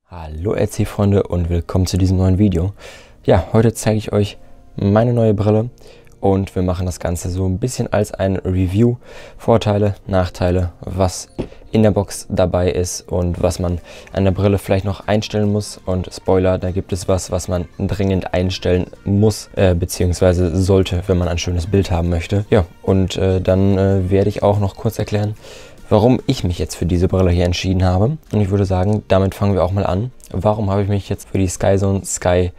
Hallo RC-Freunde und willkommen zu diesem neuen Video. Ja, heute zeige ich euch meine neue Brille und wir machen das Ganze so ein bisschen als ein Review. Vorteile, Nachteile, was in der Box dabei ist und was man an der Brille vielleicht noch einstellen muss. Und Spoiler, da gibt es was man dringend einstellen muss, beziehungsweise sollte, wenn man ein schönes Bild haben möchte. Ja, und dann werde ich auch noch kurz erklären, warum ich mich jetzt für diese Brille hier entschieden habe. Und ich würde sagen, damit fangen wir auch mal an. Warum habe ich mich jetzt für die Skyzone Sky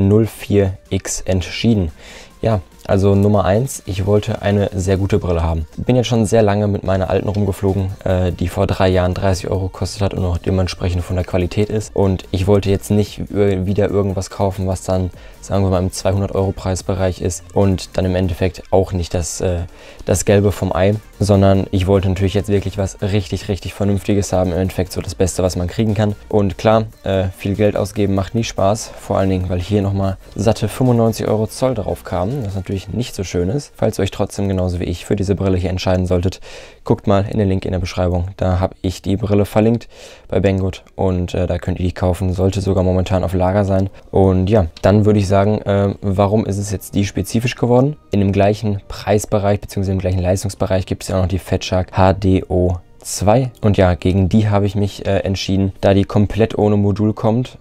04X entschieden? Ja, also Nummer 1, ich wollte eine sehr gute Brille haben. Ich bin jetzt schon sehr lange mit meiner alten rumgeflogen, die vor 3 Jahren 30 € gekostet hat und auch dementsprechend von der Qualität ist. Und ich wollte jetzt nicht wieder irgendwas kaufen, was dann, sagen wir mal, im 200 € Preisbereich ist und dann im Endeffekt auch nicht das Gelbe vom Ei, sondern ich wollte natürlich jetzt wirklich was richtig Vernünftiges haben. Im Endeffekt so das Beste, was man kriegen kann. Und klar, viel Geld ausgeben macht nie Spaß, vor allen Dingen, weil hier nochmal satte 95 € Zoll drauf kamen, was natürlich nicht so schön ist. Falls ihr euch trotzdem genauso wie ich für diese Brille hier entscheiden solltet, guckt mal in den Link in der Beschreibung. Da habe ich die Brille verlinkt bei Banggood und da könnt ihr die kaufen. Sollte sogar momentan auf Lager sein. Und ja, dann würde ich sagen, warum ist es jetzt die spezifisch geworden? In dem gleichen Preisbereich bzw. im gleichen Leistungsbereich gibt es ja auch noch die Fatshark HDO 2 und ja, gegen die habe ich mich entschieden, da die komplett ohne Modul kommt,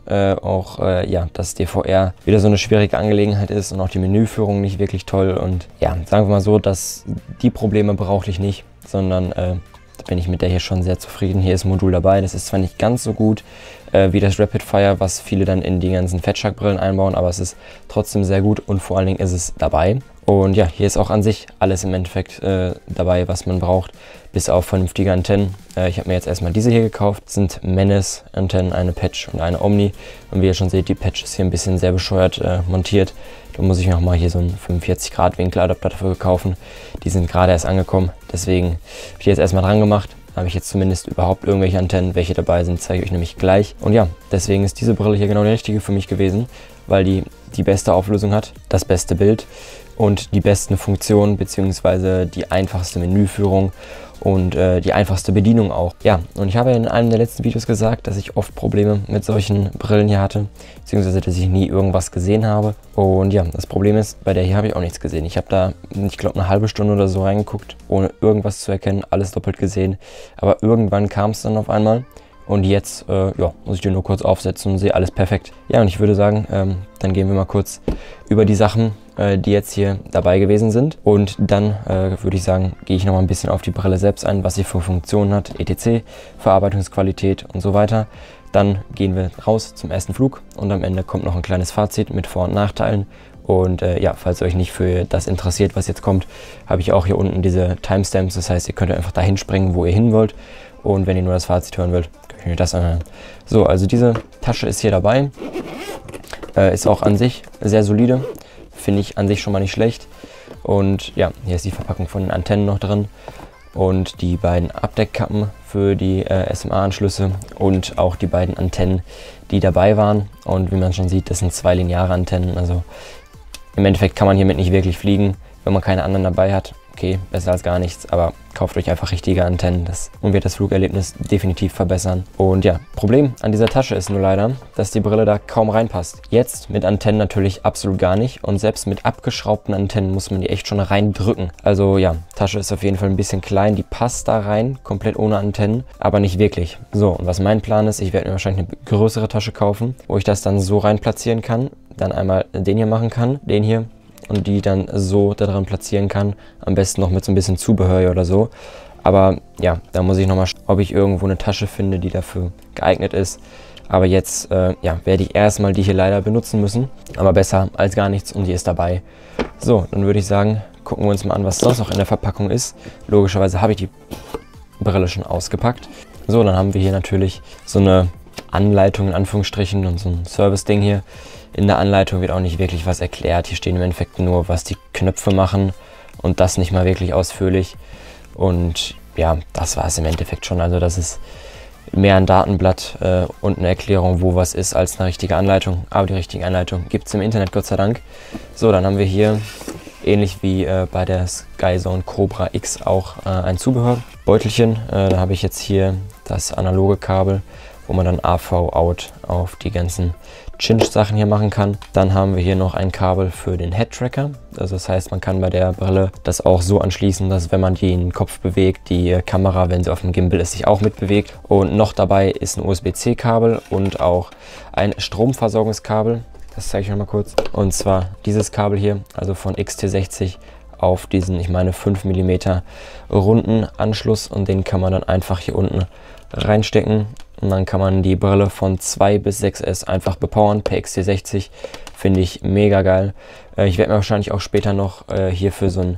ja, dass DVR wieder so eine schwierige Angelegenheit ist und auch die Menüführung nicht wirklich toll und ja, sagen wir mal so, dass die Probleme brauche ich nicht, sondern bin ich mit der hier schon sehr zufrieden. Hier ist ein Modul dabei, das ist zwar nicht ganz so gut wie das Rapid Fire, was viele dann in die ganzen Fatshark Brillen einbauen, aber es ist trotzdem sehr gut und vor allen Dingen ist es dabei. Und ja, hier ist auch an sich alles im Endeffekt dabei, was man braucht, bis auf vernünftige Antennen. Ich habe mir jetzt erstmal diese hier gekauft. Das sind Menace-Antennen, eine Patch und eine Omni. Und wie ihr schon seht, die Patch ist hier ein bisschen sehr bescheuert montiert. Da muss ich nochmal hier so einen 45°-Winkeladapter dafür kaufen. Die sind gerade erst angekommen, deswegen habe ich die jetzt erstmal dran gemacht. Habe ich jetzt zumindest überhaupt irgendwelche Antennen. Welche dabei sind, zeige ich euch nämlich gleich. Und ja, deswegen ist diese Brille hier genau die richtige für mich gewesen, weil die beste Auflösung hat, das beste Bild und die besten Funktionen bzw. die einfachste Menüführung und die einfachste Bedienung auch. Ja, und ich habe in einem der letzten Videos gesagt, dass ich oft Probleme mit solchen Brillen hier hatte, beziehungsweise dass ich nie irgendwas gesehen habe. Und ja, das Problem ist, bei der hier habe ich auch nichts gesehen. Ich habe da, ich glaube, eine halbe Stunde oder so reingeguckt, ohne irgendwas zu erkennen, alles doppelt gesehen. Aber irgendwann kam es dann auf einmal. Und jetzt ja, muss ich die nur kurz aufsetzen und sehe alles perfekt. Ja, und ich würde sagen, dann gehen wir mal kurz über die Sachen, die jetzt hier dabei gewesen sind. Und dann würde ich sagen, gehe ich noch mal ein bisschen auf die Brille selbst ein, was sie für Funktionen hat, etc., Verarbeitungsqualität und so weiter. Dann gehen wir raus zum ersten Flug und am Ende kommt noch ein kleines Fazit mit Vor- und Nachteilen. Und ja, falls ihr euch nicht für das interessiert, was jetzt kommt, habe ich auch hier unten diese Timestamps. Das heißt, ihr könnt einfach dahin springen, wo ihr hin wollt. Und wenn ihr nur das Fazit hören wollt, könnt ihr das anhören. So, also diese Tasche ist hier dabei. Ist auch an sich sehr solide. Finde ich an sich schon mal nicht schlecht. Und ja, hier ist die Verpackung von den Antennen noch drin. Und die beiden Abdeckkappen für die SMA-Anschlüsse und auch die beiden Antennen, die dabei waren. Und wie man schon sieht, das sind 2 lineare Antennen. Also im Endeffekt kann man hiermit nicht wirklich fliegen, wenn man keine anderen dabei hat. Okay, besser als gar nichts, aber kauft euch einfach richtige Antennen und wird das Flugerlebnis definitiv verbessern. Und ja, Problem an dieser Tasche ist nur leider, dass die Brille da kaum reinpasst. Jetzt mit Antennen natürlich absolut gar nicht und selbst mit abgeschraubten Antennen muss man die echt schon reindrücken. Also ja, Tasche ist auf jeden Fall ein bisschen klein, die passt da rein, komplett ohne Antennen, aber nicht wirklich. So, und was mein Plan ist, ich werde mir wahrscheinlich eine größere Tasche kaufen, wo ich das dann so rein platzieren kann, dann einmal den hier machen kann, den hier, und die dann so da dran platzieren kann. Am besten noch mit so ein bisschen Zubehör oder so. Aber ja, da muss ich nochmal schauen, ob ich irgendwo eine Tasche finde, die dafür geeignet ist. Aber jetzt ja, werde ich erstmal die hier leider benutzen müssen. Aber besser als gar nichts und die ist dabei. So, dann würde ich sagen, gucken wir uns mal an, was sonst noch in der Verpackung ist. Logischerweise habe ich die Brille schon ausgepackt. So, dann haben wir hier natürlich so eine Anleitung in Anführungsstrichen und so ein Service-Ding hier. In der Anleitung wird auch nicht wirklich was erklärt. Hier stehen im Endeffekt nur, was die Knöpfe machen und das nicht mal wirklich ausführlich. Und ja, das war es im Endeffekt schon. Also das ist mehr ein Datenblatt und eine Erklärung, wo was ist, als eine richtige Anleitung. Aber die richtige Anleitung gibt es im Internet, Gott sei Dank. So, dann haben wir hier, ähnlich wie bei der Skyzone Cobra X, auch ein Zubehörbeutelchen. Da habe ich jetzt hier das analoge Kabel, wo man dann AV-Out auf die ganzen Cinch-Sachen hier machen kann. Dann haben wir hier noch ein Kabel für den Head-Tracker. Also das heißt, man kann bei der Brille das auch so anschließen, dass wenn man den Kopf bewegt, die Kamera, wenn sie auf dem Gimbal ist, sich auch mitbewegt. Und noch dabei ist ein USB-C-Kabel und auch ein Stromversorgungskabel. Das zeige ich euch mal kurz. Und zwar dieses Kabel hier, also von XT60 auf diesen, ich meine 5 mm runden Anschluss, und den kann man dann einfach hier unten reinstecken. Und dann kann man die Brille von 2 bis 6S einfach bepowern per XT60. Finde ich mega geil. Ich werde mir wahrscheinlich auch später noch hier für so ein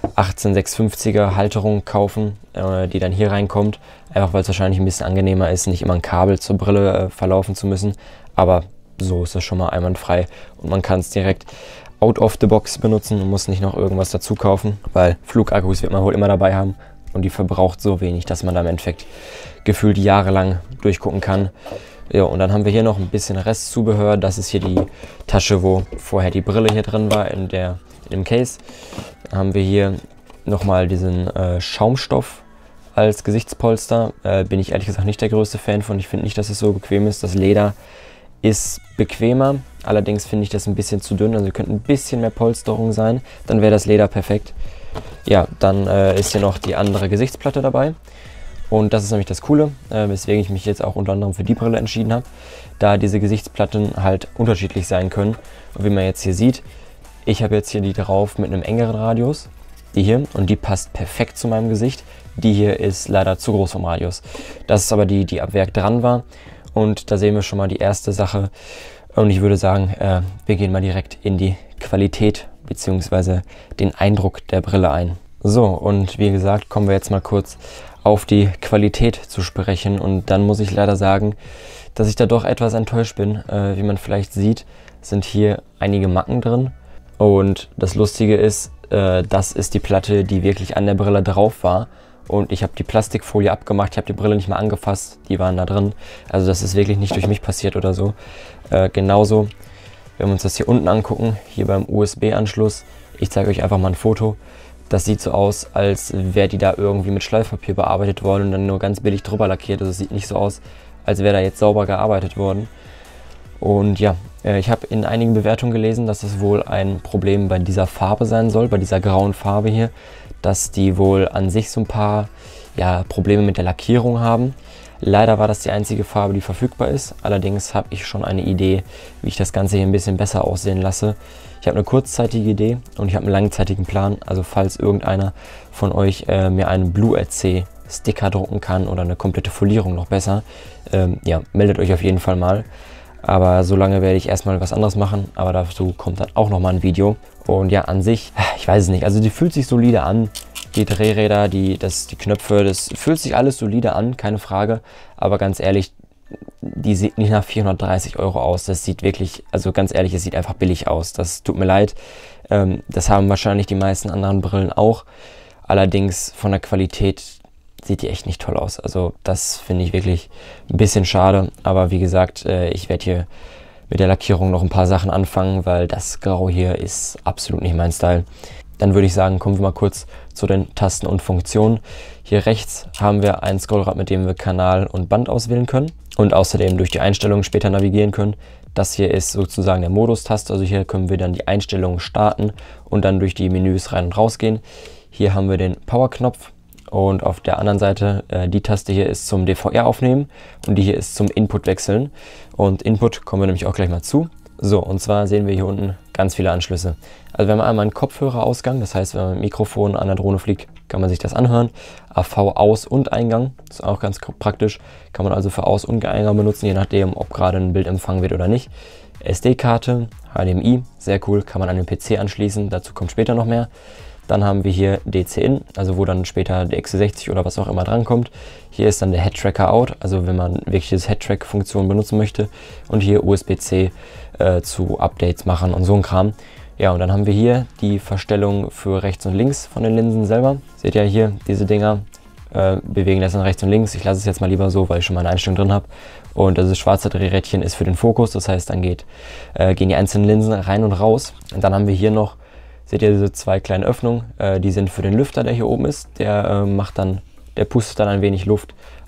18650er Halterung kaufen, die dann hier reinkommt. Einfach weil es wahrscheinlich ein bisschen angenehmer ist, nicht immer ein Kabel zur Brille verlaufen zu müssen. Aber so ist das schon mal einwandfrei. Und man kann es direkt out of the box benutzen und muss nicht noch irgendwas dazu kaufen, weil Flugakkus wird man wohl immer dabei haben. Und die verbraucht so wenig, dass man da im Endeffekt gefühlt jahrelang durchgucken kann. Ja, und dann haben wir hier noch ein bisschen Restzubehör. Das ist hier die Tasche, wo vorher die Brille hier drin war, in dem Case. Dann haben wir hier nochmal diesen Schaumstoff als Gesichtspolster. Bin ich ehrlich gesagt nicht der größte Fan von. Ich finde nicht, dass es so bequem ist. Das Leder ist bequemer. Allerdings finde ich das ein bisschen zu dünn. Also könnte ein bisschen mehr Polsterung sein. Dann wäre das Leder perfekt. Ja, dann ist hier noch die andere Gesichtsplatte dabei. Und das ist nämlich das Coole, weswegen ich mich jetzt auch unter anderem für die Brille entschieden habe, da diese Gesichtsplatten halt unterschiedlich sein können. Und wie man jetzt hier sieht, ich habe jetzt hier die drauf mit einem engeren Radius, die hier, und die passt perfekt zu meinem Gesicht. Die hier ist leider zu groß vom Radius. Das ist aber die ab Werk dran war, und da sehen wir schon mal die erste Sache. Und ich würde sagen, wir gehen mal direkt in die Qualität bzw. den Eindruck der Brille ein. So, und wie gesagt, kommen wir jetzt mal kurz auf die Qualität zu sprechen. Und dann muss ich leider sagen, dass ich da doch etwas enttäuscht bin. Wie man vielleicht sieht, sind hier einige Macken drin. Und das Lustige ist, das ist die Platte, die wirklich an der Brille drauf war. Und ich habe die Plastikfolie abgemacht, ich habe die Brille nicht mehr angefasst, die waren da drin. Also das ist wirklich nicht durch mich passiert oder so. Genauso, wenn wir uns das hier unten angucken, hier beim USB-Anschluss, ich zeige euch einfach mal ein Foto. Das sieht so aus, als wäre die da irgendwie mit Schleifpapier bearbeitet worden und dann nur ganz billig drüber lackiert. Also es sieht nicht so aus, als wäre da jetzt sauber gearbeitet worden. Und ja, ich habe in einigen Bewertungen gelesen, dass es wohl ein Problem bei dieser Farbe sein soll, bei dieser grauen Farbe hier, dass die wohl an sich so ein paar Probleme mit der Lackierung haben. Leider war das die einzige Farbe, die verfügbar ist. Allerdings habe ich schon eine Idee, wie ich das Ganze hier ein bisschen besser aussehen lasse. Ich habe eine kurzzeitige Idee und ich habe einen langzeitigen Plan. Also falls irgendeiner von euch mir einen Blue RC Sticker drucken kann oder eine komplette Folierung noch besser, meldet euch auf jeden Fall mal. Aber solange werde ich erstmal was anderes machen, aber dazu kommt dann auch nochmal ein Video. Und ja, an sich, ich weiß es nicht, also die fühlt sich solide an. Die Drehräder, die Knöpfe, das fühlt sich alles solide an, keine Frage. Aber ganz ehrlich, die sieht nicht nach 430 € aus. Das sieht wirklich, also ganz ehrlich, es sieht einfach billig aus. Das tut mir leid. Das haben wahrscheinlich die meisten anderen Brillen auch. Allerdings von der Qualität sieht die echt nicht toll aus. Also das finde ich wirklich ein bisschen schade. Aber wie gesagt, ich werde hier mit der Lackierung noch ein paar Sachen anfangen, weil das Grau hier ist absolut nicht mein Style. Dann würde ich sagen, kommen wir mal kurz zu den Tasten und Funktionen. Hier rechts haben wir ein Scrollrad, mit dem wir Kanal und Band auswählen können und außerdem durch die Einstellungen später navigieren können. Das hier ist sozusagen der Modus-Taste, also hier können wir dann die Einstellungen starten und dann durch die Menüs rein und raus gehen. Hier haben wir den Power-Knopf und auf der anderen Seite, die Taste hier ist zum DVR aufnehmen und die hier ist zum Input wechseln. Und Input kommen wir nämlich auch gleich mal zu. So, und zwar sehen wir hier unten ganz viele Anschlüsse. Also wir haben einmal einen Kopfhörerausgang, das heißt, wenn man mit dem Mikrofon an der Drohne fliegt, kann man sich das anhören. AV-Aus- und Eingang, das ist auch ganz praktisch. Kann man also für Aus- und Eingang benutzen, je nachdem, ob gerade ein Bild empfangen wird oder nicht. SD-Karte, HDMI, sehr cool, kann man an den PC anschließen, dazu kommt später noch mehr. Dann haben wir hier DC-In, also wo dann später der XT60 oder was auch immer drankommt. Hier ist dann der Head-Tracker Out, also wenn man wirklich diese Head-Track-Funktion benutzen möchte. Und hier USB-C zu Updates machen und so ein Kram. Ja, und dann haben wir hier die Verstellung für rechts und links von den Linsen selber. Seht ihr hier, diese Dinger bewegen das nach rechts und links. Ich lasse es jetzt mal lieber so, weil ich schon mal eine Einstellung drin habe. Und das schwarze Drehrädchen ist für den Fokus, das heißt, dann gehen die einzelnen Linsen rein und raus. Und dann haben wir hier noch, seht ihr, diese zwei kleinen Öffnungen, die sind für den Lüfter, der hier oben ist. Der pustet dann ein wenig Luft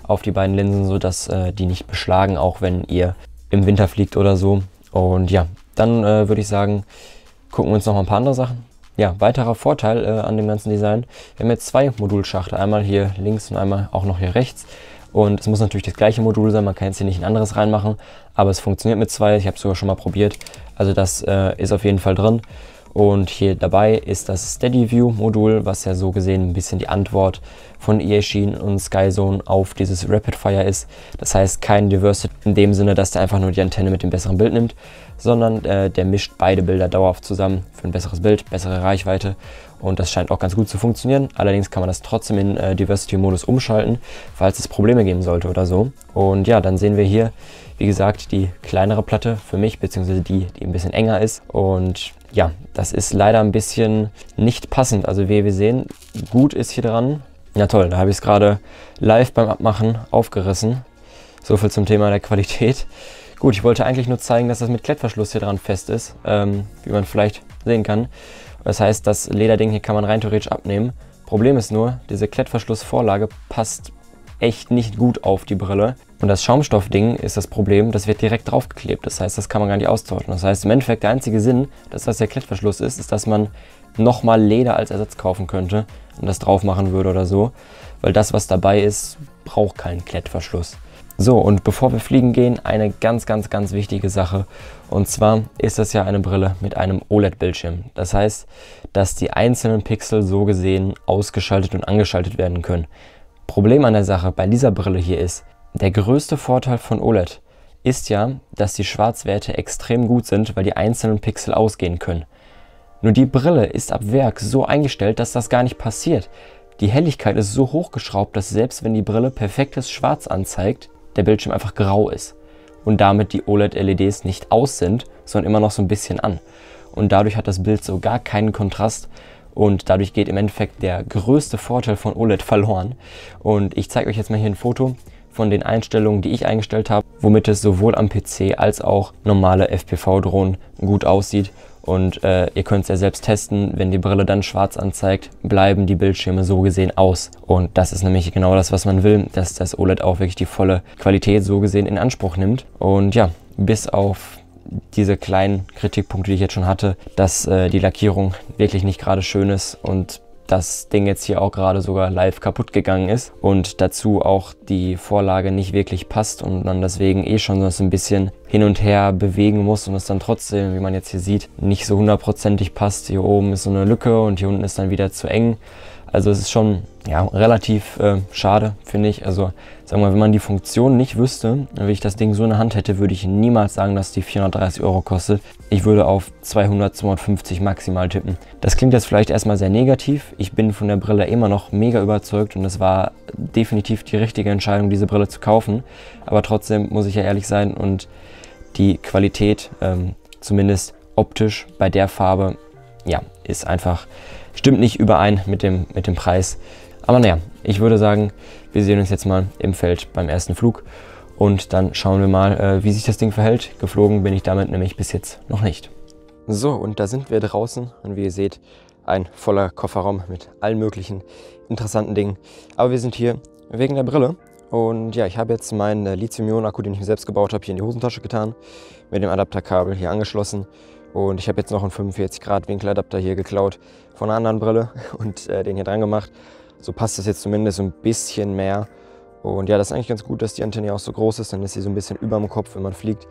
auf die beiden Linsen, sodass die nicht beschlagen, auch wenn ihr im Winter fliegt oder so. Und ja, dann würde ich sagen, gucken wir uns noch mal ein paar andere Sachen. Ja, weiterer Vorteil an dem ganzen Design, wir haben jetzt zwei Modulschachte, einmal hier links und einmal auch noch hier rechts. Und es muss natürlich das gleiche Modul sein, man kann jetzt hier nicht ein anderes reinmachen, aber es funktioniert mit zwei, ich habe es sogar schon mal probiert, also das ist auf jeden Fall drin. Und hier dabei ist das SteadyView-Modul, was ja so gesehen ein bisschen die Antwort von Eachine und Skyzone auf dieses Rapid-Fire ist. Das heißt kein Diversity in dem Sinne, dass der einfach nur die Antenne mit dem besseren Bild nimmt, sondern der mischt beide Bilder dauerhaft zusammen für ein besseres Bild, bessere Reichweite. Und das scheint auch ganz gut zu funktionieren. Allerdings kann man das trotzdem in Diversity-Modus umschalten, falls es Probleme geben sollte oder so. Und ja, dann sehen wir hier, wie gesagt, die kleinere Platte für mich, beziehungsweise die ein bisschen enger ist. Und ja, das ist leider ein bisschen nicht passend. Also wie wir sehen, gut ist hier dran. Ja toll, da habe ich es gerade live beim Abmachen aufgerissen. So viel zum Thema der Qualität. Gut, ich wollte eigentlich nur zeigen, dass das mit Klettverschluss hier dran fest ist, wie man vielleicht sehen kann. Das heißt, das Lederding hier kann man rein theoretisch abnehmen. Problem ist nur, diese Klettverschlussvorlage passt echt nicht gut auf die Brille. Und das Schaumstoffding ist das Problem, das wird direkt draufgeklebt. Das heißt, das kann man gar nicht austauschen. Das heißt, im Endeffekt der einzige Sinn, dass das der Klettverschluss ist, dass man nochmal Leder als Ersatz kaufen könnte und das drauf machen würde oder so. Weil das, was dabei ist, braucht keinen Klettverschluss. So, und bevor wir fliegen gehen, eine ganz wichtige Sache. Und zwar ist das ja eine Brille mit einem OLED-Bildschirm. Das heißt, dass die einzelnen Pixel so gesehen ausgeschaltet und angeschaltet werden können. Problem an der Sache bei dieser Brille hier ist, der größte Vorteil von OLED ist ja, dass die Schwarzwerte extrem gut sind, weil die einzelnen Pixel ausgehen können. Nur die Brille ist ab Werk so eingestellt, dass das gar nicht passiert. Die Helligkeit ist so hochgeschraubt, dass selbst wenn die Brille perfektes Schwarz anzeigt, der Bildschirm einfach grau ist und damit die OLED-LEDs nicht aus sind, sondern immer noch so ein bisschen an. Und dadurch hat das Bild so gar keinen Kontrast und dadurch geht im Endeffekt der größte Vorteil von OLED verloren. Und ich zeige euch jetzt mal hier ein Foto von den Einstellungen, die ich eingestellt habe, womit es sowohl am PC als auch normale FPV-Drohnen gut aussieht. Und ihr könnt es ja selbst testen, wenn die Brille dann schwarz anzeigt, bleiben die Bildschirme so gesehen aus. Und das ist nämlich genau das, was man will, dass das OLED auch wirklich die volle Qualität so gesehen in Anspruch nimmt. Und ja, bis auf diese kleinen Kritikpunkte, die ich jetzt schon hatte, dass die Lackierung wirklich nicht gerade schön ist und das Ding jetzt hier auch gerade sogar live kaputt gegangen ist und dazu auch die Vorlage nicht wirklich passt und man deswegen schon so ein bisschen hin und her bewegen muss und es dann trotzdem, wie man jetzt hier sieht, nicht so hundertprozentig passt. Hier oben ist so eine Lücke und hier unten ist dann wieder zu eng. Also es ist schon ja, relativ schade, finde ich. Also sagen wir mal, wenn man die Funktion nicht wüsste, wenn ich das Ding so in der Hand hätte, würde ich niemals sagen, dass die 430 € kostet. Ich würde auf 200, 250 maximal tippen. Das klingt jetzt vielleicht erstmal sehr negativ. Ich bin von der Brille immer noch mega überzeugt und es war definitiv die richtige Entscheidung, diese Brille zu kaufen. Aber trotzdem muss ich ja ehrlich sein und die Qualität, zumindest optisch bei der Farbe, ja, ist einfach, stimmt nicht überein mit dem Preis. Aber naja, ich würde sagen, wir sehen uns jetzt mal im Feld beim ersten Flug und dann schauen wir mal, wie sich das Ding verhält. Geflogen bin ich damit nämlich bis jetzt noch nicht. So, und da sind wir draußen und wie ihr seht, ein voller Kofferraum mit allen möglichen interessanten Dingen. Aber wir sind hier wegen der Brille und ja, ich habe jetzt meinen Lithium-Ionen-Akku, den ich mir selbst gebaut habe, hier in die Hosentasche getan, mit dem Adapterkabel hier angeschlossen. Und ich habe jetzt noch einen 45°-Winkeladapter hier geklaut von einer anderen Brille und den hier dran gemacht. So passt das jetzt zumindest so ein bisschen mehr. Und ja, das ist eigentlich ganz gut, dass die Antenne auch so groß ist. Dann ist sie so ein bisschen über dem Kopf, wenn man fliegt.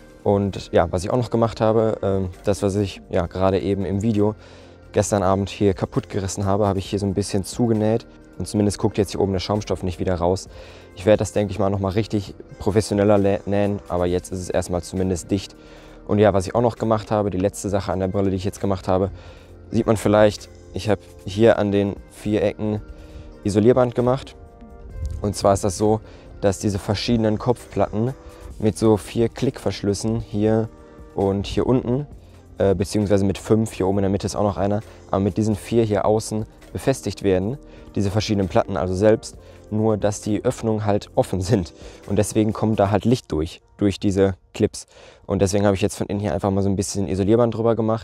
Und ja, was ich auch noch gemacht habe, das, was ich ja gerade eben im Video gestern Abend hier kaputt gerissen habe, habe ich hier so ein bisschen zugenäht. Und zumindest guckt jetzt hier oben der Schaumstoff nicht wieder raus. Ich werde das, denke ich mal, nochmal richtig professioneller nähen. Aber jetzt ist es erstmal zumindest dicht. Und ja, was ich auch noch gemacht habe, die letzte Sache an der Brille, die ich jetzt gemacht habe, sieht man vielleicht, ich habe hier an den 4 Ecken Isolierband gemacht. Und zwar ist das so, dass diese verschiedenen Kopfplatten mit so 4 Klickverschlüssen hier und hier unten, beziehungsweise mit 5, hier oben in der Mitte ist auch noch einer, aber mit diesen 4 hier außen befestigt werden, diese verschiedenen Platten also selbst, nur dass die Öffnungen halt offen sind und deswegen kommt da halt Licht durch diese Clips und deswegen habe ich jetzt von innen hier einfach mal so ein bisschen Isolierband drüber gemacht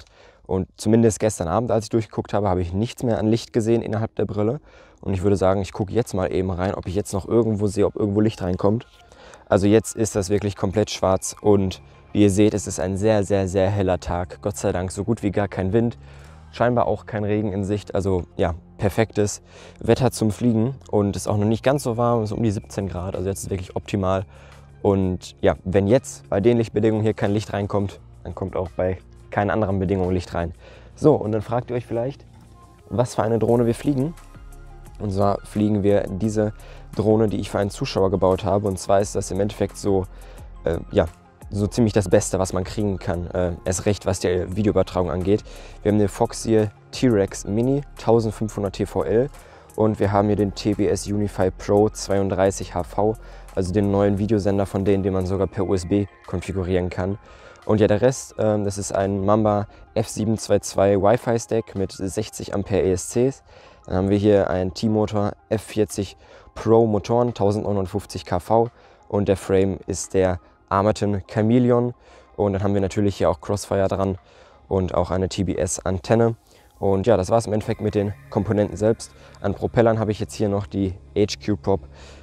Und zumindest gestern Abend, als ich durchgeguckt habe, habe ich nichts mehr an Licht gesehen innerhalb der Brille. Und ich würde sagen, ich gucke jetzt mal eben rein, ob ich jetzt noch irgendwo sehe, ob irgendwo Licht reinkommt. Also jetzt ist das wirklich komplett schwarz und wie ihr seht, es ist ein sehr, sehr, sehr heller Tag. Gott sei Dank so gut wie gar kein Wind, scheinbar auch kein Regen in Sicht. Also ja, perfektes Wetter zum Fliegen und es ist auch noch nicht ganz so warm, es ist um die 17 Grad. Also jetzt ist es wirklich optimal. Und ja, wenn jetzt bei den Lichtbedingungen hier kein Licht reinkommt, dann kommt auch bei keinen anderen Bedingungen Licht rein. So, und dann fragt ihr euch vielleicht, was für eine Drohne wir fliegen. Und zwar fliegen wir diese Drohne, die ich für einen Zuschauer gebaut habe. Und zwar ist das im Endeffekt so, ja, so ziemlich das Beste, was man kriegen kann. Erst recht, was die Videoübertragung angeht. Wir haben den Foxeer T-Rex Mini 1500 TVL und wir haben hier den TBS Unify Pro 32 HV, also den neuen Videosender von denen, den man sogar per USB konfigurieren kann. Und ja, der Rest, das ist ein Mamba F722 Wi-Fi Stack mit 60 Ampere ESCs. Dann haben wir hier einen T-Motor F40 Pro Motoren 1059 kV und der Frame ist der Armaton Chameleon. Und dann haben wir natürlich hier auch Crossfire dran und auch eine TBS-Antenne. Und ja, das war es im Endeffekt mit den Komponenten selbst. An Propellern habe ich jetzt hier noch die HQ Prop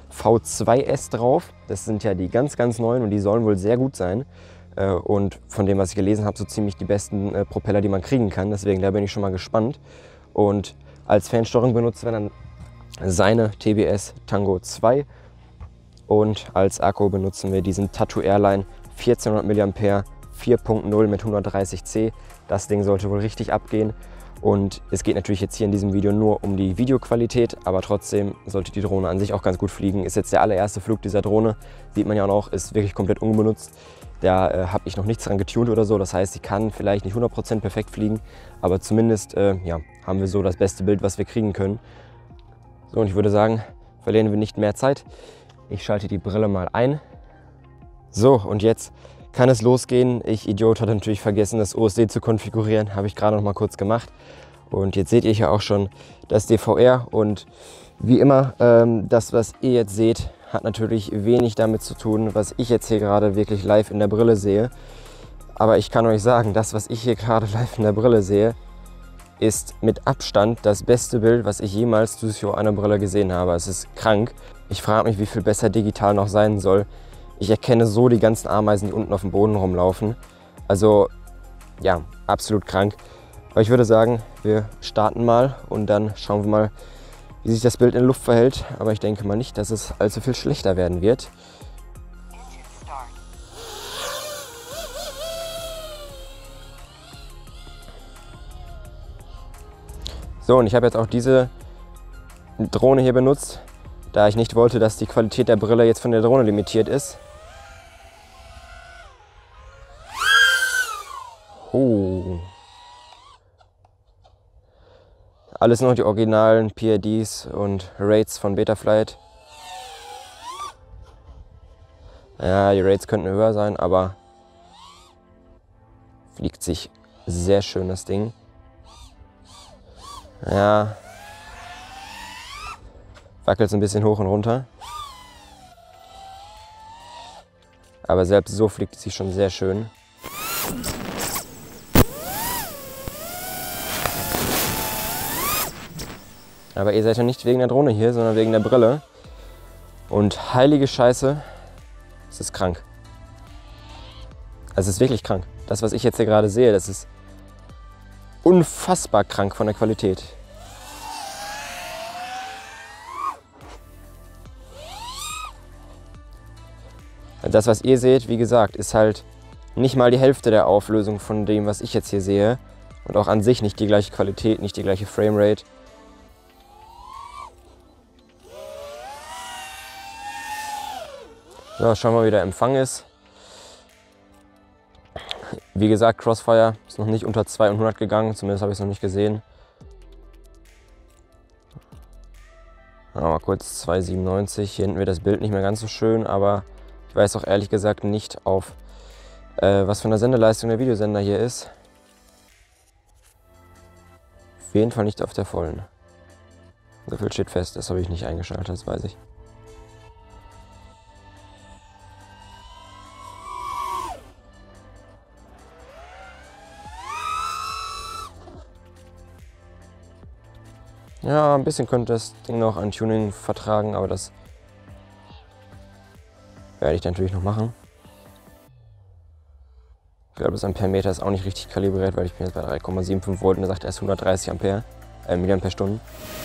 V2S drauf. Das sind ja die ganz, ganz neuen und die sollen wohl sehr gut sein. Und von dem, was ich gelesen habe, so ziemlich die besten Propeller, die man kriegen kann. Deswegen, da bin ich schon mal gespannt. Und als Fernsteuerung benutzen wir dann seine TBS Tango 2. Und als Akku benutzen wir diesen Tattu Airline 1400 mAh 4.0 mit 130C. Das Ding sollte wohl richtig abgehen. Und es geht natürlich jetzt hier in diesem Video nur um die Videoqualität, aber trotzdem sollte die Drohne an sich auch ganz gut fliegen. Ist jetzt der allererste Flug dieser Drohne, sieht man ja auch, ist wirklich komplett unbenutzt. Da habe ich noch nichts dran getunt oder so, das heißt, sie kann vielleicht nicht 100% perfekt fliegen, aber zumindest ja, haben wir so das beste Bild, was wir kriegen können. So, und ich würde sagen, verlieren wir nicht mehr Zeit. Ich schalte die Brille mal ein. So, und jetzt kann es losgehen. Ich, Idiot, hatte natürlich vergessen, das OSD zu konfigurieren. Habe ich gerade noch mal kurz gemacht. Und jetzt seht ihr hier auch schon das DVR. Und wie immer, das, was ihr jetzt seht, hat natürlich wenig damit zu tun, was ich jetzt hier gerade wirklich live in der Brille sehe. Aber ich kann euch sagen, das, was ich hier gerade live in der Brille sehe, ist mit Abstand das beste Bild, was ich jemals durch eine Brille gesehen habe. Es ist krank. Ich frage mich, wie viel besser digital noch sein soll. Ich erkenne so die ganzen Ameisen, die unten auf dem Boden rumlaufen. Also, ja, absolut krank. Aber ich würde sagen, wir starten mal und dann schauen wir mal, wie sich das Bild in der Luft verhält. Aber ich denke mal nicht, dass es allzu viel schlechter werden wird. So, und ich habe jetzt auch diese Drohne hier benutzt, da ich nicht wollte, dass die Qualität der Brille jetzt von der Drohne limitiert ist. Oh. Alles noch die originalen PIDs und Rates von Betaflight. Ja, die Rates könnten höher sein, aber fliegt sich sehr schön das Ding. Ja, wackelt so ein bisschen hoch und runter. Aber selbst so fliegt sie schon sehr schön. Aber ihr seid ja nicht wegen der Drohne hier, sondern wegen der Brille. Und heilige Scheiße, es ist krank. Also es ist wirklich krank. Das, was ich jetzt hier gerade sehe, das ist unfassbar krank von der Qualität. Das, was ihr seht, wie gesagt, ist halt nicht mal die Hälfte der Auflösung von dem, was ich jetzt hier sehe. Und auch an sich nicht die gleiche Qualität, nicht die gleiche Framerate. So, schauen wir mal, wie der Empfang ist. Wie gesagt, Crossfire ist noch nicht unter 200 gegangen, zumindest habe ich es noch nicht gesehen. Mal kurz 297. Hier hinten wird das Bild nicht mehr ganz so schön, aber ich weiß auch ehrlich gesagt nicht, auf was für eine Sendeleistung der Videosender hier ist. Auf jeden Fall nicht auf der vollen. So viel steht fest, das habe ich nicht eingeschaltet, das weiß ich. Ja, ein bisschen könnte das Ding noch an Tuning vertragen, aber das werde ich natürlich noch machen. Ich glaube, das Amperemeter ist auch nicht richtig kalibriert, weil ich bin jetzt bei 3,75 Volt und der sagt erst 130 Milliampere-Stunden.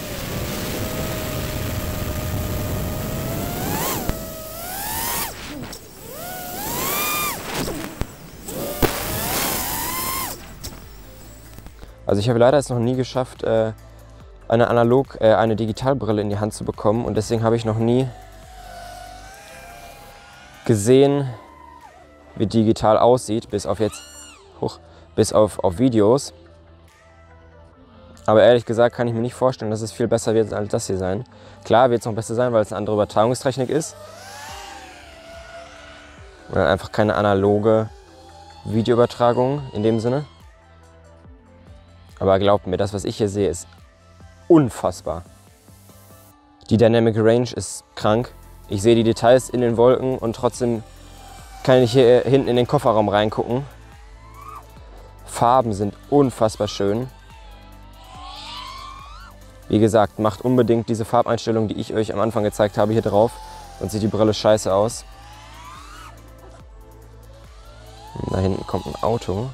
Also ich habe leider es noch nie geschafft, eine Digitalbrille in die Hand zu bekommen und deswegen habe ich noch nie gesehen, wie digital aussieht, bis auf Videos. Aber ehrlich gesagt kann ich mir nicht vorstellen, dass es viel besser wird als das hier sein. Klar wird es noch besser sein, weil es eine andere Übertragungstechnik ist. Oder einfach keine analoge Videoübertragung in dem Sinne. Aber glaubt mir, das, was ich hier sehe, ist unfassbar. Die Dynamic Range ist krank. Ich sehe die Details in den Wolken und trotzdem kann ich hier hinten in den Kofferraum reingucken. Farben sind unfassbar schön. Wie gesagt, macht unbedingt diese Farbeinstellung, die ich euch am Anfang gezeigt habe, hier drauf. Sonst sieht die Brille scheiße aus. Und da hinten kommt ein Auto.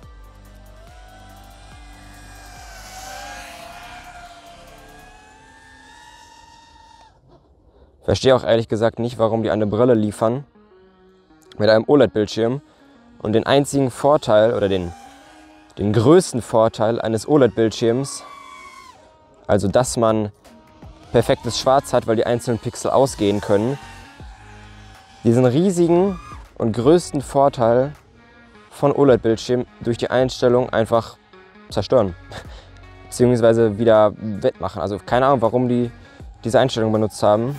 Ich verstehe auch ehrlich gesagt nicht, warum die eine Brille liefern mit einem OLED-Bildschirm und den einzigen Vorteil oder den größten Vorteil eines OLED-Bildschirms, also dass man perfektes Schwarz hat, weil die einzelnen Pixel ausgehen können, diesen riesigen und größten Vorteil von OLED-Bildschirm durch die Einstellung einfach zerstören, beziehungsweise wieder wettmachen. Also keine Ahnung, warum die diese Einstellung benutzt haben.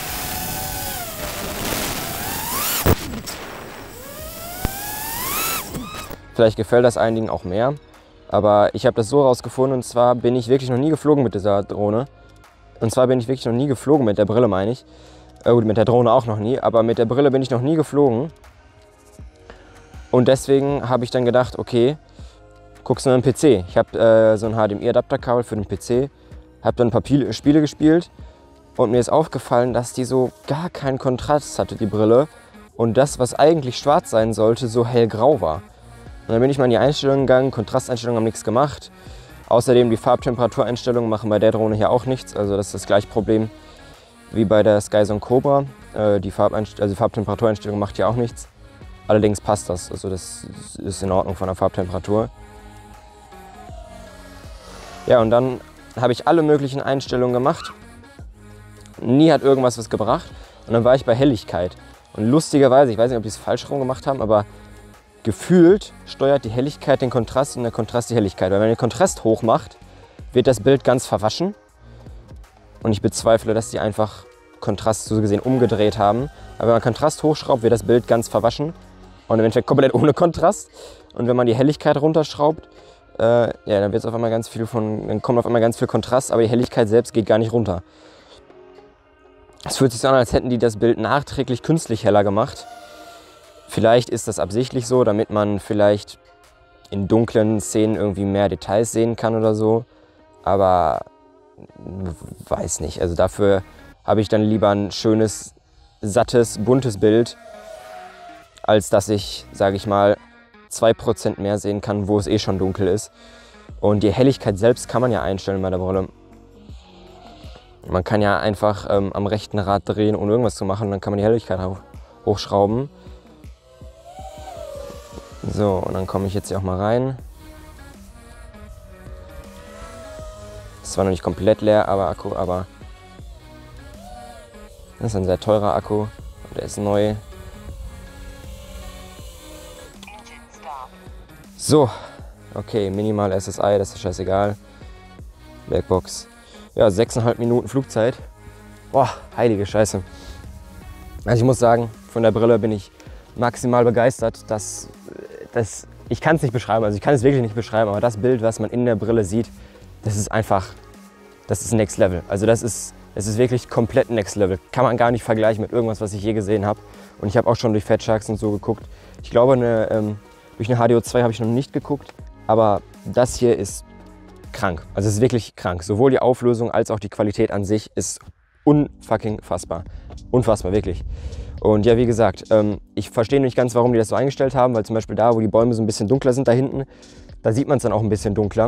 Vielleicht gefällt das einigen auch mehr, aber ich habe das so rausgefunden, und zwar bin ich wirklich noch nie geflogen mit dieser Drohne. Und zwar bin ich wirklich noch nie geflogen mit der Brille, meine ich. Gut, mit der Drohne auch noch nie, aber mit der Brille bin ich noch nie geflogen. Und deswegen habe ich dann gedacht, okay, guckst du mal am PC. Ich habe so ein HDMI-Adapterkabel für den PC, habe dann ein paar Spiele gespielt und mir ist aufgefallen, dass die so gar keinen Kontrast hatte, die Brille. Und das, was eigentlich schwarz sein sollte, so hellgrau war. Und dann bin ich mal in die Einstellungen gegangen, Kontrasteinstellungen haben nichts gemacht. Außerdem die Farbtemperatureinstellungen machen bei der Drohne hier auch nichts. Also das ist das gleiche Problem wie bei der Skyzone Cobra. Die Farbtemperatureinstellung macht hier auch nichts. Allerdings passt das, also das ist in Ordnung von der Farbtemperatur. Ja, und dann habe ich alle möglichen Einstellungen gemacht. Nie hat irgendwas was gebracht. Und dann war ich bei Helligkeit. Und lustigerweise, ich weiß nicht, ob die es falsch rum gemacht haben, aber gefühlt steuert die Helligkeit den Kontrast und der Kontrast die Helligkeit. Weil wenn ihr den Kontrast hoch macht, wird das Bild ganz verwaschen. Und ich bezweifle, dass die einfach Kontrast so gesehen umgedreht haben. Aber wenn man Kontrast hochschraubt, wird das Bild ganz verwaschen. Und im Endeffekt komplett ohne Kontrast. Und wenn man die Helligkeit runterschraubt, ja, dann kommt auf einmal ganz viel Kontrast, aber die Helligkeit selbst geht gar nicht runter. Es fühlt sich so an, als hätten die das Bild nachträglich künstlich heller gemacht. Vielleicht ist das absichtlich so, damit man vielleicht in dunklen Szenen irgendwie mehr Details sehen kann oder so. Aber weiß nicht. Also dafür habe ich dann lieber ein schönes, sattes, buntes Bild, als dass ich, sage ich mal, 2% mehr sehen kann, wo es eh schon dunkel ist. Und die Helligkeit selbst kann man ja einstellen bei der Brille. Man kann ja einfach am rechten Rad drehen, ohne irgendwas zu machen. Dann kann man die Helligkeit hochschrauben. So, und dann komme ich jetzt hier auch mal rein. Ist zwar noch nicht komplett leer, aber das ist ein sehr teurer Akku. Der ist neu. So, okay, minimal SSI, das ist scheißegal. Blackbox. Ja, 6,5 Minuten Flugzeit. Boah, heilige Scheiße. Also ich muss sagen, von der Brille bin ich maximal begeistert. Ich kann es nicht beschreiben, also ich kann es wirklich nicht beschreiben, aber das Bild, was man in der Brille sieht, das ist Next Level. Also es ist wirklich komplett Next Level. Kann man gar nicht vergleichen mit irgendwas, was ich je gesehen habe. Und ich habe auch schon durch Fat Sharks und so geguckt. Ich glaube, durch eine HDO2 habe ich noch nicht geguckt, aber das hier ist krank. Also es ist wirklich krank. Sowohl die Auflösung als auch die Qualität an sich ist unfucking fassbar. Unfassbar, wirklich. Und ja, wie gesagt, ich verstehe nicht ganz, warum die das so eingestellt haben, weil zum Beispiel da, wo die Bäume so ein bisschen dunkler sind da hinten, da sieht man es dann auch ein bisschen dunkler.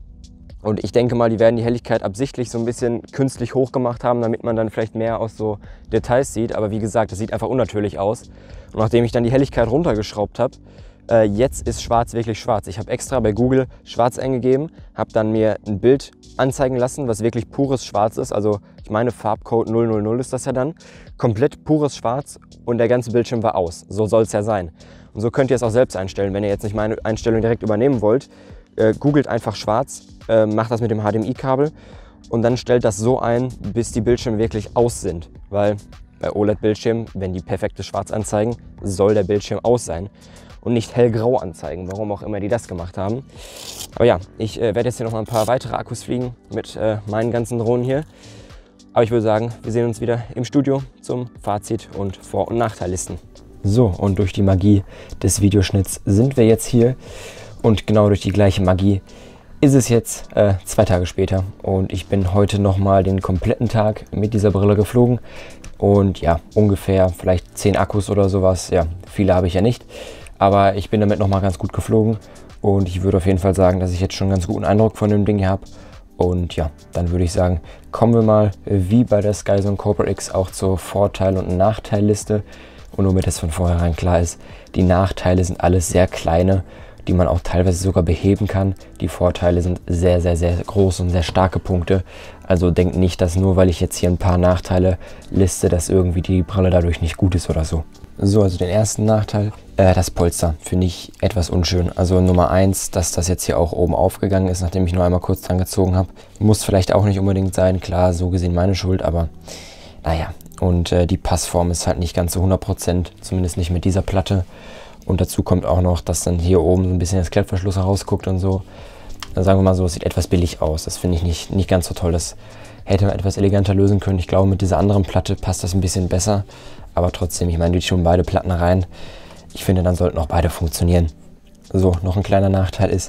Und ich denke mal, die werden die Helligkeit absichtlich so ein bisschen künstlich hochgemacht haben, damit man dann vielleicht mehr aus so Details sieht. Aber wie gesagt, das sieht einfach unnatürlich aus. Und nachdem ich dann die Helligkeit runtergeschraubt habe, jetzt ist schwarz wirklich schwarz. Ich habe extra bei Google schwarz eingegeben, habe dann mir ein Bild anzeigen lassen, was wirklich pures Schwarz ist. Also ich meine Farbcode 000 ist das ja dann. Komplett pures Schwarz und der ganze Bildschirm war aus. So soll es ja sein. Und so könnt ihr es auch selbst einstellen. Wenn ihr jetzt nicht meine Einstellung direkt übernehmen wollt, googelt einfach schwarz, macht das mit dem HDMI-Kabel und dann stellt das so ein, bis die Bildschirme wirklich aus sind. Weil bei OLED-Bildschirmen, wenn die perfektes Schwarz anzeigen, soll der Bildschirm aus sein und nicht hellgrau anzeigen, warum auch immer die das gemacht haben. Aber ja, ich werde jetzt hier noch mal ein paar weitere Akkus fliegen mit meinen ganzen Drohnen hier. Aber ich würde sagen, wir sehen uns wieder im Studio zum Fazit und Vor- und Nachteillisten. So, und durch die Magie des Videoschnitts sind wir jetzt hier. Und genau durch die gleiche Magie ist es jetzt 2 Tage später. Und ich bin heute nochmal den kompletten Tag mit dieser Brille geflogen. Und ja, ungefähr vielleicht 10 Akkus oder sowas. Ja, viele habe ich ja nicht. Aber ich bin damit nochmal ganz gut geflogen. Und ich würde auf jeden Fall sagen, dass ich jetzt schon einen ganz guten Eindruck von dem Ding hier habe. Und ja, dann würde ich sagen, kommen wir mal wie bei der Skyzone Cobra X auch zur Vorteil- und Nachteilliste. Und nur damit das von vornherein klar ist, die Nachteile sind alles sehr kleine, die man auch teilweise sogar beheben kann. Die Vorteile sind sehr, sehr, sehr große und sehr starke Punkte. Also denkt nicht, dass nur weil ich jetzt hier ein paar Nachteile liste, dass irgendwie die Brille dadurch nicht gut ist oder so. So, also den ersten Nachteil, das Polster finde ich etwas unschön. Also Nummer 1, dass das jetzt hier auch oben aufgegangen ist, nachdem ich nur einmal kurz dran gezogen habe. Muss vielleicht auch nicht unbedingt sein, klar, so gesehen meine Schuld, aber naja. Und die Passform ist halt nicht ganz so 100%, zumindest nicht mit dieser Platte. Und dazu kommt auch noch, dass dann hier oben so ein bisschen das Klettverschluss herausguckt und so. Dann sagen wir mal so, es sieht etwas billig aus. Das finde ich nicht ganz so toll. Das hätte man etwas eleganter lösen können. Ich glaube, mit dieser anderen Platte passt das ein bisschen besser. Aber trotzdem, ich meine, die tun beide Platten rein. Ich finde, dann sollten auch beide funktionieren. So, noch ein kleiner Nachteil ist,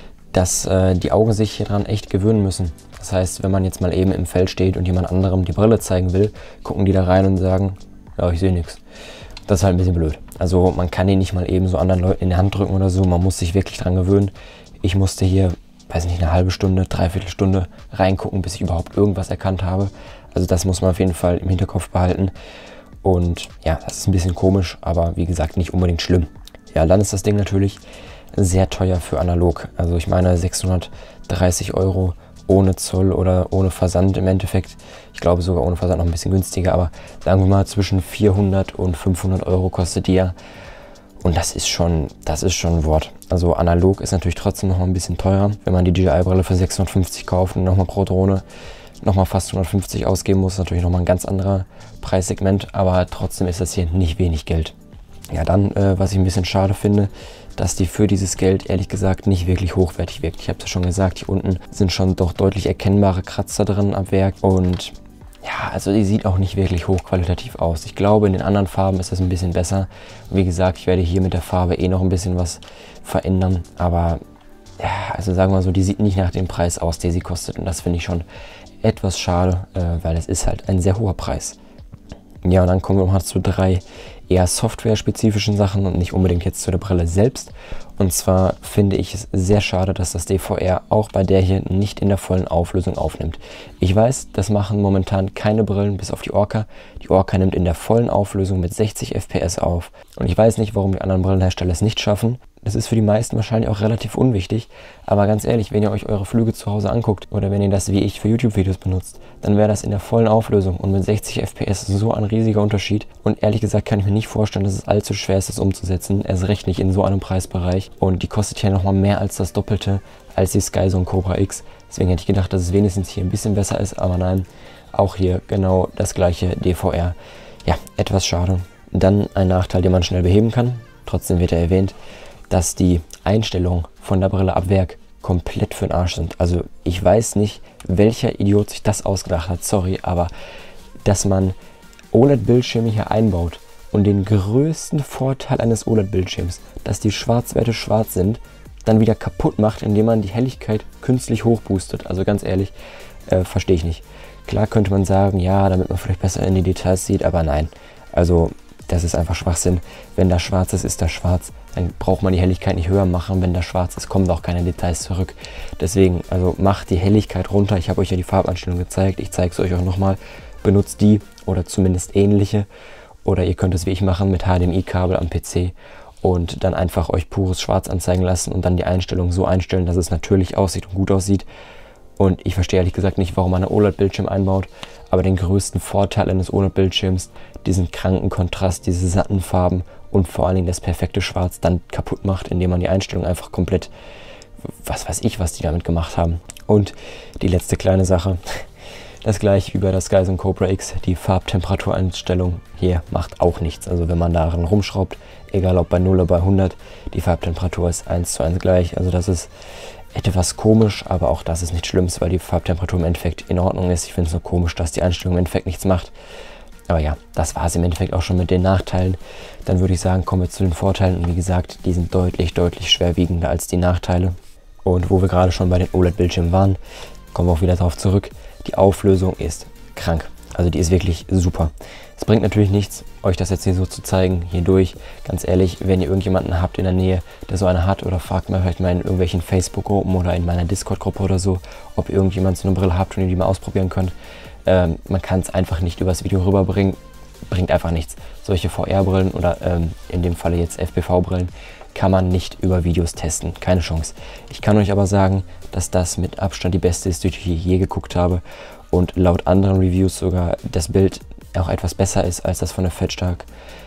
dass die Augen sich hier dran echt gewöhnen müssen. Das heißt, wenn man jetzt mal eben im Feld steht und jemand anderem die Brille zeigen will, gucken die da rein und sagen, ja, ich sehe nichts. Das ist halt ein bisschen blöd. Also man kann den nicht mal eben so anderen Leuten in die Hand drücken oder so. Man muss sich wirklich dran gewöhnen. Ich musste hier, weiß nicht, eine halbe Stunde, dreiviertel Stunde reingucken, bis ich überhaupt irgendwas erkannt habe. Also das muss man auf jeden Fall im Hinterkopf behalten. Und ja, das ist ein bisschen komisch, aber wie gesagt, nicht unbedingt schlimm. Ja, dann ist das Ding natürlich sehr teuer für analog. Also ich meine 630 € ohne Zoll oder ohne Versand im Endeffekt. Ich glaube sogar ohne Versand noch ein bisschen günstiger, aber sagen wir mal zwischen 400 und 500 € kostet die ja. Und das ist schon ein Wort. Also analog ist natürlich trotzdem noch mal ein bisschen teurer. Wenn man die DJI-Brille für 650 kauft und nochmal pro Drohne nochmal fast 150 ausgeben muss, ist natürlich nochmal ein ganz anderer Preissegment, aber trotzdem ist das hier nicht wenig Geld. Ja, dann, was ich ein bisschen schade finde, dass die für dieses Geld ehrlich gesagt nicht wirklich hochwertig wirkt. Ich habe es ja schon gesagt, hier unten sind schon doch deutlich erkennbare Kratzer drin am Werk und ja, also die sieht auch nicht wirklich hochqualitativ aus. Ich glaube, in den anderen Farben ist das ein bisschen besser. Wie gesagt, ich werde hier mit der Farbe eh noch ein bisschen was verändern, aber ja, also sagen wir mal so, die sieht nicht nach dem Preis aus, der sie kostet und das finde ich schon etwas schade, weil es ist halt ein sehr hoher Preis. Ja, und dann kommen wir mal zu 3 eher software-spezifischen Sachen und nicht unbedingt jetzt zu der Brille selbst. Und zwar finde ich es sehr schade, dass das DVR auch bei der hier nicht in der vollen Auflösung aufnimmt. Ich weiß, das machen momentan keine Brillen bis auf die Orca. Die Orca nimmt in der vollen Auflösung mit 60 FPS auf. Und ich weiß nicht, warum die anderen Brillenhersteller es nicht schaffen. Das ist für die meisten wahrscheinlich auch relativ unwichtig, aber ganz ehrlich, wenn ihr euch eure Flüge zu Hause anguckt oder wenn ihr das wie ich für YouTube-Videos benutzt, dann wäre das in der vollen Auflösung und mit 60 FPS so ein riesiger Unterschied und ehrlich gesagt kann ich mir nicht vorstellen, dass es allzu schwer ist, das umzusetzen, erst recht nicht in so einem Preisbereich und die kostet ja nochmal mehr als das Doppelte als die Skyzone Cobra X, deswegen hätte ich gedacht, dass es wenigstens hier ein bisschen besser ist, aber nein, auch hier genau das gleiche DVR. Ja, etwas schade. Dann ein Nachteil, den man schnell beheben kann, trotzdem wird er erwähnt, dass die Einstellungen von der Brille ab Werk komplett für den Arsch sind. Also ich weiß nicht, welcher Idiot sich das ausgedacht hat, sorry, aber dass man OLED-Bildschirme hier einbaut und den größten Vorteil eines OLED-Bildschirms, dass die Schwarzwerte schwarz sind, dann wieder kaputt macht, indem man die Helligkeit künstlich hochboostet. Also ganz ehrlich, verstehe ich nicht. Klar könnte man sagen, ja, damit man vielleicht besser in die Details sieht, aber nein. Also das ist einfach Schwachsinn. Wenn da schwarz ist, ist da schwarz. Dann braucht man die Helligkeit nicht höher machen. Wenn da schwarz ist, kommen auch keine Details zurück. Deswegen, also macht die Helligkeit runter. Ich habe euch ja die Farbeinstellung gezeigt. Ich zeige es euch auch nochmal. Benutzt die oder zumindest ähnliche. Oder ihr könnt es wie ich machen mit HDMI-Kabel am PC und dann einfach euch pures Schwarz anzeigen lassen und dann die Einstellung so einstellen, dass es natürlich aussieht und gut aussieht. Und ich verstehe ehrlich gesagt nicht, warum man einen OLED-Bildschirm einbaut, aber den größten Vorteil eines OLED-Bildschirms, diesen kranken Kontrast, diese satten Farben und vor allen Dingen das perfekte Schwarz dann kaputt macht, indem man die Einstellung einfach komplett, was weiß ich, was die damit gemacht haben. Und die letzte kleine Sache, das gleiche wie bei der Skyzone Cobra X, die Farbtemperatureinstellung hier macht auch nichts. Also wenn man daran rumschraubt, egal ob bei 0 oder bei 100, die Farbtemperatur ist 1:1 gleich. Also das ist etwas komisch, aber auch das ist nicht schlimm, weil die Farbtemperatur im Endeffekt in Ordnung ist. Ich finde es nur komisch, dass die Einstellung im Endeffekt nichts macht. Aber ja, das war es im Endeffekt auch schon mit den Nachteilen. Dann würde ich sagen, kommen wir zu den Vorteilen. Und wie gesagt, die sind deutlich, deutlich schwerwiegender als die Nachteile. Und wo wir gerade schon bei den OLED-Bildschirmen waren, kommen wir auch wieder darauf zurück. Die Auflösung ist krank. Also die ist wirklich super. Es bringt natürlich nichts, euch das jetzt hier so zu zeigen, hier durch. Ganz ehrlich, wenn ihr irgendjemanden habt in der Nähe, der so eine hat, oder fragt mal vielleicht mal in irgendwelchen Facebook-Gruppen oder in meiner Discord-Gruppe oder so, ob ihr irgendjemand so eine Brille habt und ihr die mal ausprobieren könnt. Man kann es einfach nicht übers Video rüberbringen, bringt einfach nichts. Solche VR-Brillen oder in dem Falle jetzt FPV-Brillen kann man nicht über Videos testen, keine Chance. Ich kann euch aber sagen, dass das mit Abstand die beste ist, die ich je geguckt habe und laut anderen Reviews sogar das Bild auch etwas besser ist als das von der Fetstark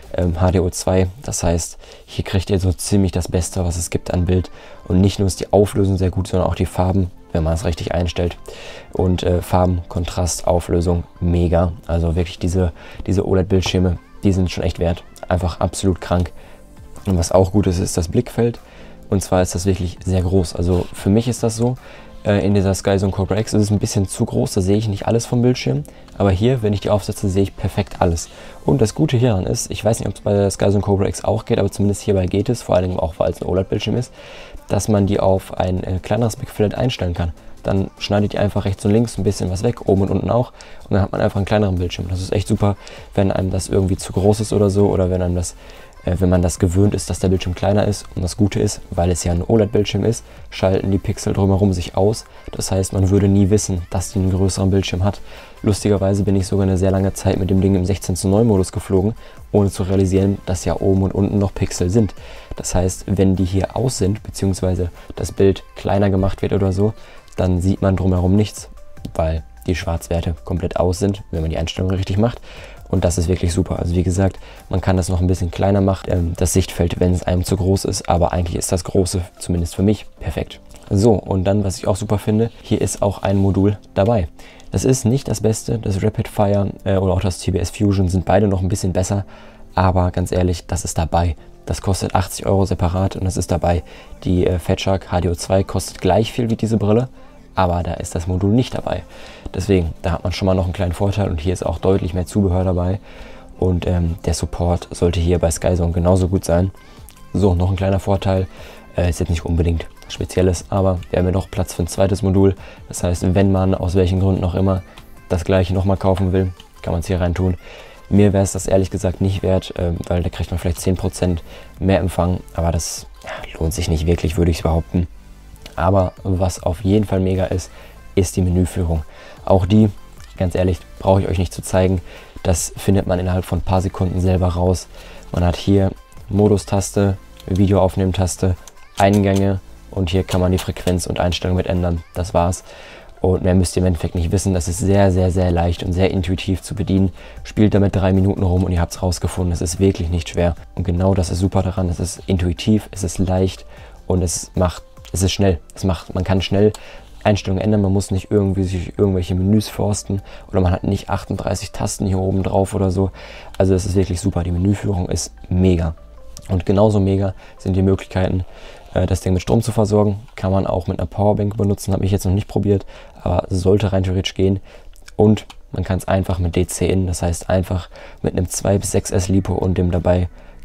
HDO2. Das heißt, hier kriegt ihr so ziemlich das Beste, was es gibt an Bild. Und nicht nur ist die Auflösung sehr gut, sondern auch die Farben, wenn man es richtig einstellt. Und Farben, Kontrast, Auflösung, mega. Also wirklich diese OLED-Bildschirme, die sind schon echt wert. Einfach absolut krank. Und was auch gut ist, ist das Blickfeld. Und zwar ist das wirklich sehr groß. Also für mich ist das so. In dieser Skyzone Cobra X ist es ein bisschen zu groß, da sehe ich nicht alles vom Bildschirm. Aber hier, wenn ich die aufsetze, sehe ich perfekt alles. Und das Gute hieran ist, ich weiß nicht, ob es bei der Skyzone Cobra X auch geht, aber zumindest hierbei geht es, vor allem auch, weil es ein OLED-Bildschirm ist, dass man die auf ein kleineres Blickfeld einstellen kann. Dann schneidet ihr einfach rechts und links ein bisschen was weg, oben und unten auch. Und dann hat man einfach einen kleineren Bildschirm. Das ist echt super, wenn einem das irgendwie zu groß ist oder so, oder wenn einem das wenn man das gewöhnt ist, dass der Bildschirm kleiner ist. Und das Gute ist, weil es ja ein OLED-Bildschirm ist, schalten die Pixel drumherum sich aus. Das heißt, man würde nie wissen, dass die einen größeren Bildschirm hat. Lustigerweise bin ich sogar eine sehr lange Zeit mit dem Ding im 16:9-Modus geflogen, ohne zu realisieren, dass ja oben und unten noch Pixel sind. Das heißt, wenn die hier aus sind, beziehungsweise das Bild kleiner gemacht wird oder so, dann sieht man drumherum nichts, weil die Schwarzwerte komplett aus sind, wenn man die Einstellung richtig macht. Und das ist wirklich super. Also wie gesagt, man kann das noch ein bisschen kleiner machen, das Sichtfeld, wenn es einem zu groß ist. Aber eigentlich ist das Große, zumindest für mich, perfekt. So, und dann, was ich auch super finde, hier ist auch ein Modul dabei. Das ist nicht das Beste, das Rapid Fire oder auch das TBS Fusion sind beide noch ein bisschen besser. Aber ganz ehrlich, das ist dabei. Das kostet 80 € separat und das ist dabei. Die Fetshark HDO2 kostet gleich viel wie diese Brille. Aber da ist das Modul nicht dabei. Deswegen, da hat man schon mal noch einen kleinen Vorteil und hier ist auch deutlich mehr Zubehör dabei. Und der Support sollte hier bei Skyzone genauso gut sein. So, noch ein kleiner Vorteil, ist jetzt nicht unbedingt Spezielles, aber wir haben ja noch Platz für ein zweites Modul. Das heißt, wenn man aus welchen Gründen auch immer das gleiche nochmal kaufen will, kann man es hier rein tun. Mir wäre es das ehrlich gesagt nicht wert, weil da kriegt man vielleicht 10% mehr Empfang. Aber das lohnt sich nicht wirklich, würde ich behaupten. Aber was auf jeden Fall mega ist, ist die Menüführung. Auch die, ganz ehrlich, brauche ich euch nicht zu zeigen. Das findet man innerhalb von ein paar Sekunden selber raus. Man hat hier Modus-Taste, Videoaufnehmen-Taste, Eingänge und hier kann man die Frequenz und Einstellung mit ändern. Das war's. Und mehr müsst ihr im Endeffekt nicht wissen. Das ist sehr, sehr, sehr leicht und sehr intuitiv zu bedienen. Spielt damit 3 Minuten rum und ihr habt es rausgefunden. Es ist wirklich nicht schwer. Und genau das ist super daran. Es ist intuitiv, es ist leicht und es ist schnell. Man kann schnell Einstellungen ändern. Man muss nicht irgendwie sich irgendwelche Menüs forsten oder man hat nicht 38 Tasten hier oben drauf oder so. Also es ist wirklich super. Die Menüführung ist mega. Und genauso mega sind die Möglichkeiten, das Ding mit Strom zu versorgen. Kann man auch mit einer Powerbank benutzen. Habe ich jetzt noch nicht probiert, aber sollte rein theoretisch gehen. Und man kann es einfach mit DC-In, das heißt einfach mit einem 2 bis 6S LiPo und dem dabei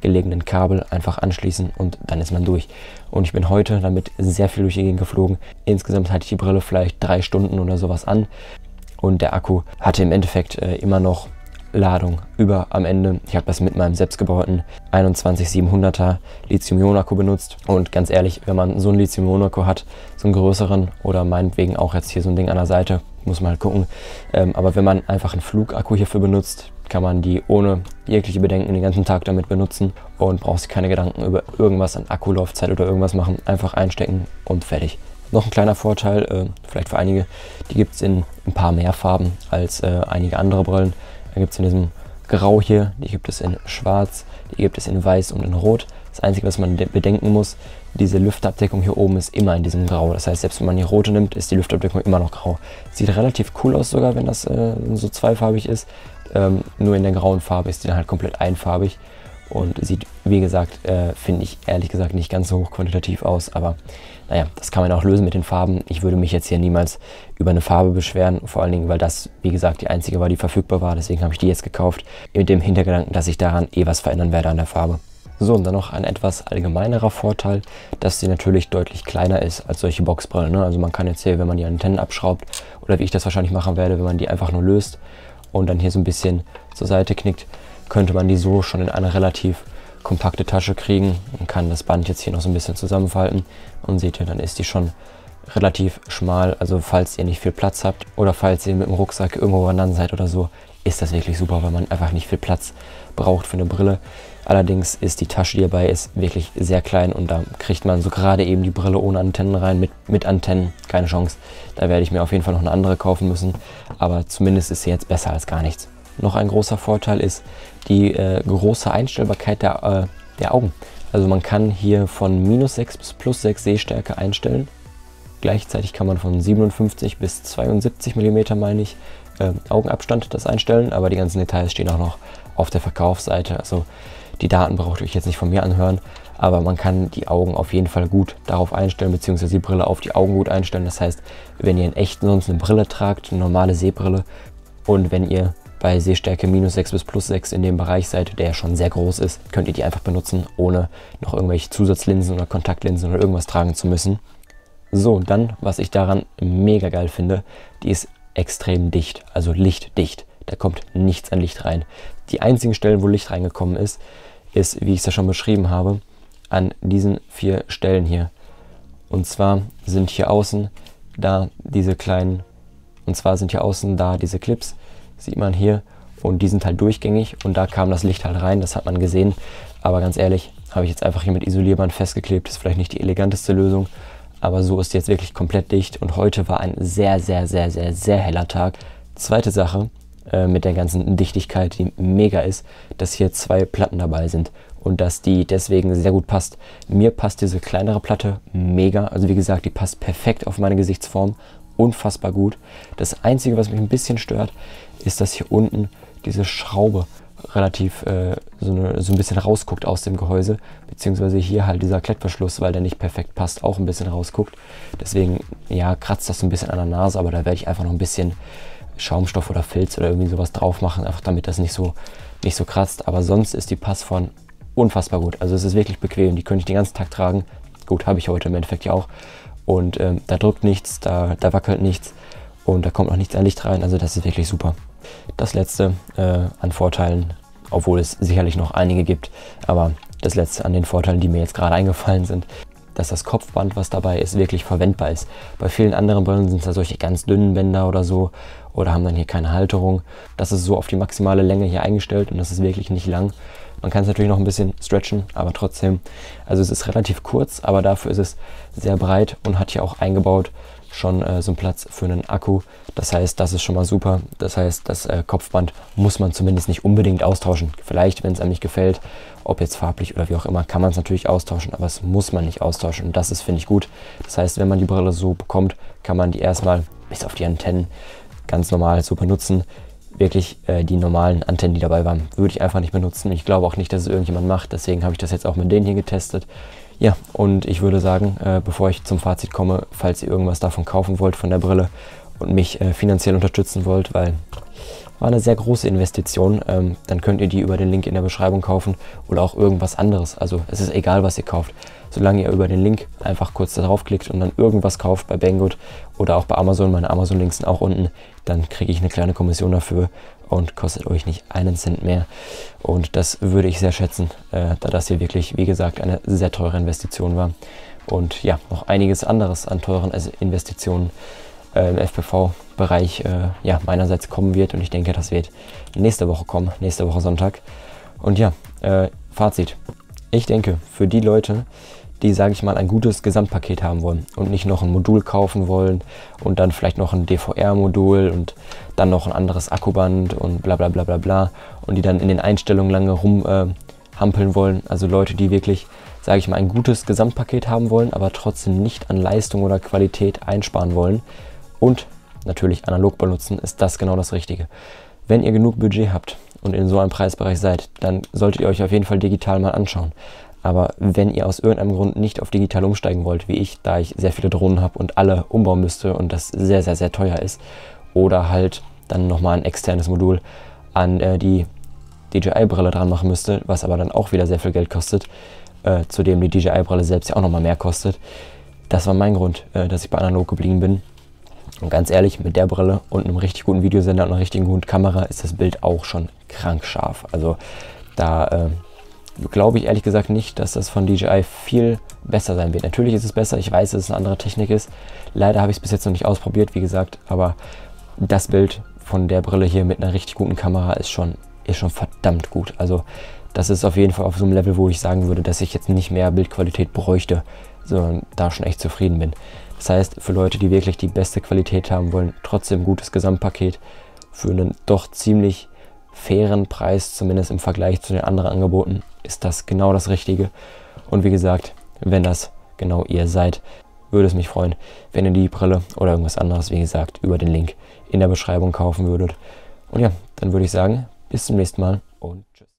gelegenen Kabel einfach anschließen und dann ist man durch. Und ich bin heute damit sehr viel durch die Gegend geflogen. Insgesamt hatte ich die Brille vielleicht 3 Stunden oder sowas an und der Akku hatte im Endeffekt immer noch Ladung über am Ende. Ich habe das mit meinem selbstgebauten 21700er Lithium-Ionen-Akku benutzt und ganz ehrlich, wenn man so einen Lithium-Ionen-Akku hat, so einen größeren oder meinetwegen auch jetzt hier so ein Ding an der Seite, muss man halt gucken, aber wenn man einfach einen Flugakku hierfür benutzt, kann man die ohne jegliche Bedenken den ganzen Tag damit benutzen und braucht sich keine Gedanken über irgendwas an Akkulaufzeit oder irgendwas machen, einfach einstecken und fertig. Noch ein kleiner Vorteil, vielleicht für einige, die gibt es in ein paar mehr Farben als einige andere Brillen. Da gibt es in diesem Grau hier, die gibt es in Schwarz, die gibt es in Weiß und in Rot. Das Einzige, was man bedenken muss, diese Lüfterabdeckung hier oben ist immer in diesem Grau. Das heißt, selbst wenn man die rote nimmt, ist die Lüfterabdeckung immer noch grau. Sieht relativ cool aus sogar, wenn das so zweifarbig ist. Nur in der grauen Farbe ist die dann halt komplett einfarbig. Und sieht, wie gesagt, finde ich ehrlich gesagt nicht ganz so hochqualitativ aus. Aber naja, das kann man auch lösen mit den Farben. Ich würde mich jetzt hier niemals über eine Farbe beschweren. Vor allen Dingen, weil das, wie gesagt, die einzige war, die verfügbar war. Deswegen habe ich die jetzt gekauft. Mit dem Hintergedanken, dass ich daran was verändern werde an der Farbe. So, und dann noch ein etwas allgemeinerer Vorteil, dass sie natürlich deutlich kleiner ist als solche Boxbrillen. Ne? Also man kann jetzt hier, wenn man die Antennen abschraubt, oder wie ich das wahrscheinlich machen werde, wenn man die einfach nur löst und dann hier so ein bisschen zur Seite knickt, könnte man die so schon in eine relativ kompakte Tasche kriegen und kann das Band jetzt hier noch so ein bisschen zusammenfalten und seht ihr, dann ist die schon relativ schmal, also falls ihr nicht viel Platz habt oder falls ihr mit dem Rucksack irgendwo wandern seid oder so, ist das wirklich super, weil man einfach nicht viel Platz braucht für eine Brille. Allerdings ist die Tasche, die dabei ist, wirklich sehr klein und da kriegt man so gerade eben die Brille ohne Antennen rein, mit Antennen, keine Chance. Da werde ich mir auf jeden Fall noch eine andere kaufen müssen, aber zumindest ist sie jetzt besser als gar nichts. Noch ein großer Vorteil ist die große Einstellbarkeit der Augen. Also man kann hier von -6 bis +6 Sehstärke einstellen. Gleichzeitig kann man von 57 bis 72 mm, meine ich, Augenabstand das einstellen, aber die ganzen Details stehen auch noch auf der Verkaufsseite. Also die Daten braucht ihr euch jetzt nicht von mir anhören, aber man kann die Augen auf jeden Fall gut darauf einstellen, beziehungsweise die Brille auf die Augen gut einstellen. Das heißt, wenn ihr in echt sonst eine Brille tragt, eine normale Sehbrille, und wenn ihr bei Sehstärke -6 bis +6 in dem Bereich seid, der schon sehr groß ist, könnt ihr die einfach benutzen, ohne noch irgendwelche Zusatzlinsen oder Kontaktlinsen oder irgendwas tragen zu müssen. So, dann, was ich daran mega geil finde, die ist extrem dicht, also lichtdicht. Da kommt nichts an Licht rein. Die einzigen Stellen, wo Licht reingekommen ist, wie ich es ja schon beschrieben habe, an diesen 4 Stellen hier. Und zwar sind hier außen da diese kleinen, diese Clips, sieht man hier, und die sind halt durchgängig und da kam das Licht halt rein, das hat man gesehen. Aber ganz ehrlich, habe ich jetzt einfach hier mit Isolierband festgeklebt, ist vielleicht nicht die eleganteste Lösung, aber so ist die jetzt wirklich komplett dicht und heute war ein sehr, sehr, sehr, sehr, sehr heller Tag. Zweite Sache mit der ganzen Dichtigkeit, die mega ist, dass hier 2 Platten dabei sind und dass die deswegen sehr gut passt. Mir passt diese kleinere Platte mega, also wie gesagt, die passt perfekt auf meine Gesichtsform, unfassbar gut. Das Einzige, was mich ein bisschen stört, ist, dass hier unten diese Schraube relativ so ein bisschen rausguckt aus dem Gehäuse, beziehungsweise hier halt dieser Klettverschluss, weil der nicht perfekt passt, auch ein bisschen rausguckt. Deswegen, ja, kratzt das so ein bisschen an der Nase, aber da werde ich einfach noch ein bisschen Schaumstoff oder Filz oder irgendwie sowas drauf machen, einfach damit das nicht so kratzt. Aber sonst ist die Passform unfassbar gut. Also es ist wirklich bequem, die könnte ich den ganzen Tag tragen. Gut, habe ich heute im Endeffekt ja auch. Und da drückt nichts, da wackelt nichts und da kommt auch nichts an Licht rein. Also das ist wirklich super. Das letzte an Vorteilen, obwohl es sicherlich noch einige gibt, aber das letzte an den Vorteilen, die mir jetzt gerade eingefallen sind, dass das Kopfband, was dabei ist, wirklich verwendbar ist. Bei vielen anderen Brillen sind es da solche ganz dünnen Bänder oder so oder haben dann hier keine Halterung. Das ist so auf die maximale Länge hier eingestellt und das ist wirklich nicht lang. Man kann es natürlich noch ein bisschen stretchen, aber trotzdem, also es ist relativ kurz, aber dafür ist es sehr breit und hat hier auch eingebaut schon so einen Platz für einen Akku. Das heißt, das ist schon mal super. Das heißt, das Kopfband muss man zumindest nicht unbedingt austauschen. Vielleicht, wenn es einem nicht gefällt, ob jetzt farblich oder wie auch immer, kann man es natürlich austauschen, aber es muss man nicht austauschen. Und das ist, finde ich, gut. Das heißt, wenn man die Brille so bekommt, kann man die erstmal bis auf die Antennen ganz normal so benutzen. Wirklich die normalen Antennen, die dabei waren, würde ich einfach nicht benutzen. Ich glaube auch nicht, dass es irgendjemand macht. Deswegen habe ich das jetzt auch mit denen hier getestet. Ja, und ich würde sagen, bevor ich zum Fazit komme, falls ihr irgendwas davon kaufen wollt von der Brille und mich finanziell unterstützen wollt, weil war eine sehr große Investition. Dann könnt ihr die über den Link in der Beschreibung kaufen oder auch irgendwas anderes. Also es ist egal, was ihr kauft. Solange ihr über den Link einfach kurz darauf klickt und dann irgendwas kauft bei Banggood oder auch bei Amazon, meine Amazon-Links sind auch unten, dann kriege ich eine kleine Kommission dafür und kostet euch nicht einen Cent mehr. Und das würde ich sehr schätzen, da das hier wirklich, wie gesagt, eine sehr teure Investition war. Und ja, noch einiges anderes an teuren Investitionen im FPV-Bereich ja, meinerseits kommen wird. Und ich denke, das wird nächste Woche kommen, nächste Woche Sonntag. Und ja, Fazit. Ich denke, für die Leute, die, sage ich mal, ein gutes Gesamtpaket haben wollen und nicht noch ein Modul kaufen wollen und dann vielleicht noch ein DVR-Modul und dann noch ein anderes Akkuband und bla bla bla bla bla und die dann in den Einstellungen lange rumhampeln wollen. Also Leute, die wirklich, sage ich mal, ein gutes Gesamtpaket haben wollen, aber trotzdem nicht an Leistung oder Qualität einsparen wollen und natürlich analog benutzen, ist das genau das Richtige. Wenn ihr genug Budget habt und in so einem Preisbereich seid, dann solltet ihr euch auf jeden Fall digital mal anschauen. Aber wenn ihr aus irgendeinem Grund nicht auf digital umsteigen wollt, wie ich, da ich sehr viele Drohnen habe und alle umbauen müsste und das sehr, sehr, sehr teuer ist, oder halt dann nochmal ein externes Modul an die DJI-Brille dran machen müsste, was aber dann auch wieder sehr viel Geld kostet, zudem die DJI-Brille selbst ja auch nochmal mehr kostet. Das war mein Grund, dass ich bei analog geblieben bin. Und ganz ehrlich, mit der Brille und einem richtig guten Videosender und einer richtig guten Kamera ist das Bild auch schon krank scharf. Also da glaube ich ehrlich gesagt nicht, dass das von DJI viel besser sein wird. Natürlich ist es besser, ich weiß, dass es eine andere Technik ist. Leider habe ich es bis jetzt noch nicht ausprobiert, wie gesagt, aber das Bild von der Brille hier mit einer richtig guten Kamera ist schon verdammt gut. Also das ist auf jeden Fall auf so einem Level, wo ich sagen würde, dass ich jetzt nicht mehr Bildqualität bräuchte, sondern da schon echt zufrieden bin. Das heißt, für Leute, die wirklich die beste Qualität haben wollen, trotzdem gutes Gesamtpaket für einen doch ziemlich fairen Preis, zumindest im Vergleich zu den anderen Angeboten, ist das genau das Richtige. Und wie gesagt, wenn das genau ihr seid, würde es mich freuen, wenn ihr die Brille oder irgendwas anderes, wie gesagt, über den Link in der Beschreibung kaufen würdet. Und ja, dann würde ich sagen, bis zum nächsten Mal und tschüss.